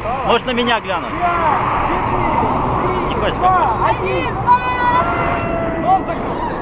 Можешь на меня глянуть? 5, 4, Не 3, хочешь, 2, как 1. Он закрыл.